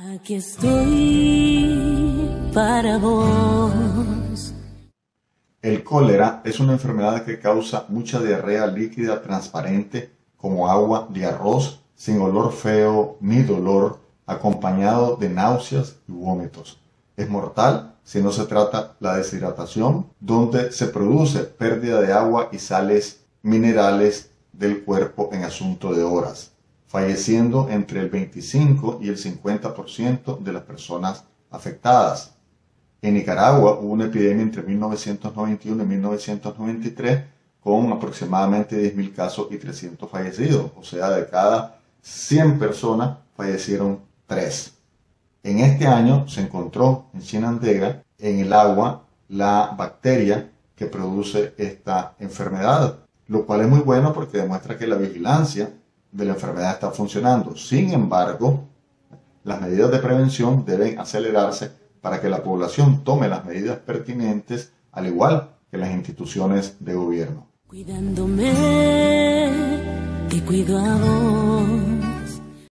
Aquí estoy para vos. El cólera es una enfermedad que causa mucha diarrea líquida transparente como agua de arroz, sin olor feo ni dolor, acompañado de náuseas y vómitos. Es mortal si no se trata la deshidratación, donde se produce pérdida de agua y sales minerales del cuerpo en asunto de horas, falleciendo entre el 25 y el 50% de las personas afectadas. En Nicaragua hubo una epidemia entre 1991 y 1993 con aproximadamente 10.000 casos y 300 fallecidos. O sea, de cada 100 personas fallecieron 3. En este año se encontró en Chinandega, en el agua, la bacteria que produce esta enfermedad, lo cual es muy bueno porque demuestra que la vigilancia de la enfermedad está funcionando. Sin embargo, las medidas de prevención deben acelerarse para que la población tome las medidas pertinentes, al igual que las instituciones de gobierno. Cuidándome, te cuido a vos.